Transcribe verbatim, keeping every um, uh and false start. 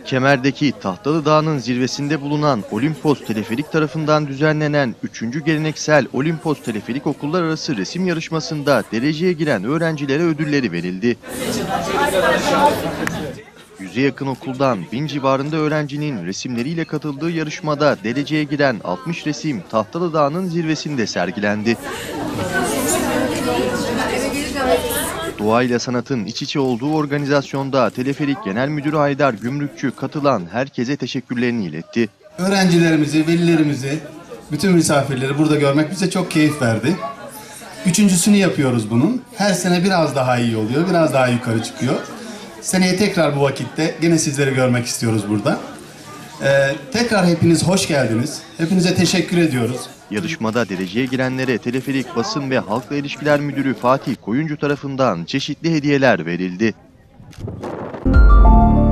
Kemer'deki Tahtalı Dağı'nın zirvesinde bulunan Olimpos Teleferik tarafından düzenlenen üçüncü geleneksel Olimpos Teleferik Okullar Arası Resim Yarışması'nda dereceye giren öğrencilere ödülleri verildi. Yüze yakın okuldan bin civarında öğrencinin resimleriyle katıldığı yarışmada dereceye giren altmış resim Tahtalı Dağı'nın zirvesinde sergilendi. Doğayla sanatın iç içe olduğu organizasyonda Teleferik Genel Müdürü Haydar Gümrükçü katılan herkese teşekkürlerini iletti. Öğrencilerimizi, velilerimizi, bütün misafirleri burada görmek bize çok keyif verdi. Üçüncüsünü yapıyoruz bunun. Her sene biraz daha iyi oluyor, biraz daha yukarı çıkıyor. Seneye tekrar bu vakitte yine sizleri görmek istiyoruz burada. Ee, tekrar hepiniz hoş geldiniz. Hepinize teşekkür ediyoruz. Yarışmada dereceye girenlere Teleferik Basın ve Halkla İlişkiler Müdürü Fatih Koyuncu tarafından çeşitli hediyeler verildi.